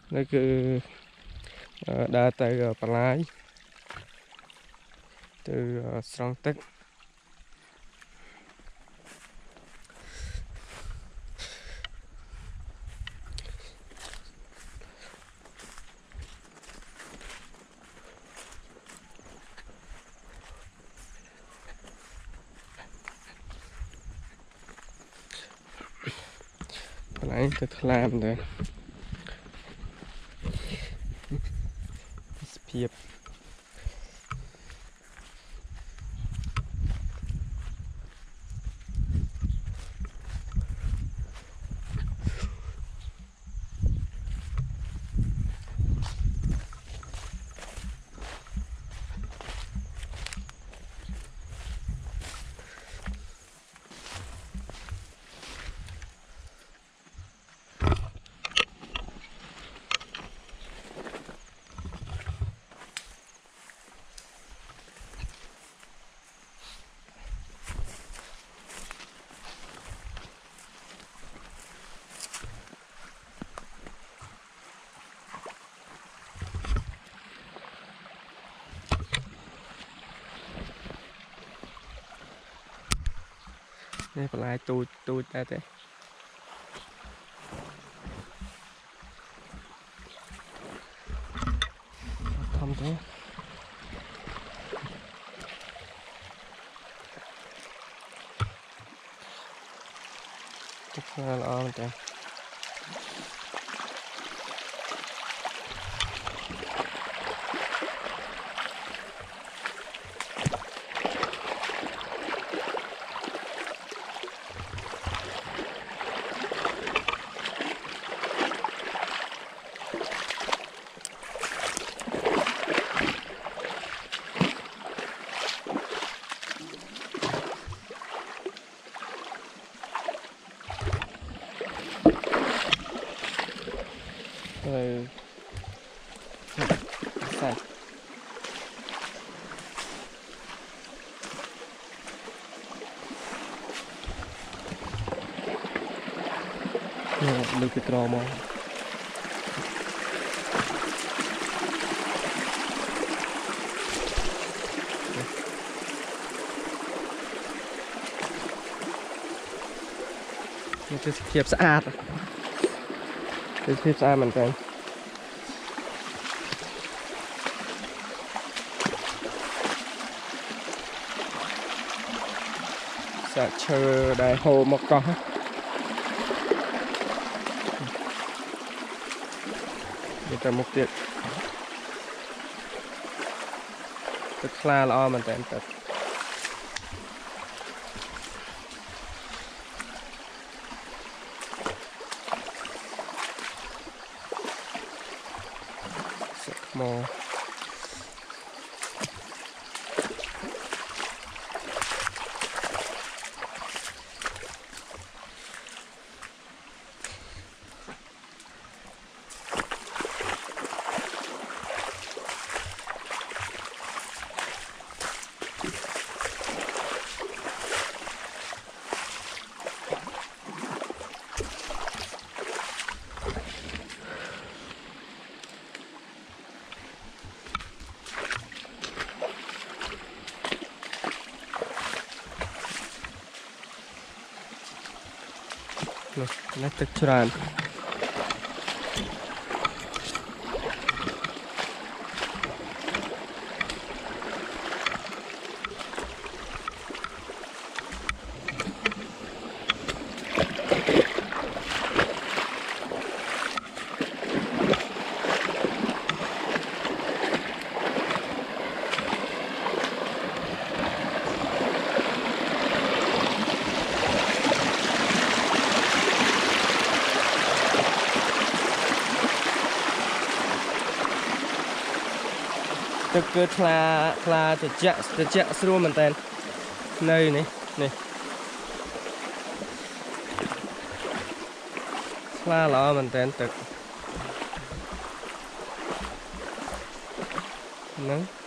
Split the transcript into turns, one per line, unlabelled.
đây cứ đa từ bà lái từ sông tích lấy từ làm rồi phiệp đây bà lái tôi ta thế không thế chắc là lo thế rồi sạch được cái trò mà cái khiếp sạch cái khiếp sạch mình tên sẽ chờ đại hồ một con để cho một tiết tức là lo mình tên thật mồ nó tức tràn tức cứ là từ chạ xua mình tên nơi này này là lo mình tên tức nắng